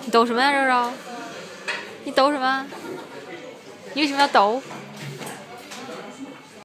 你抖什么呀，肉肉？你抖什么？你为什么要抖？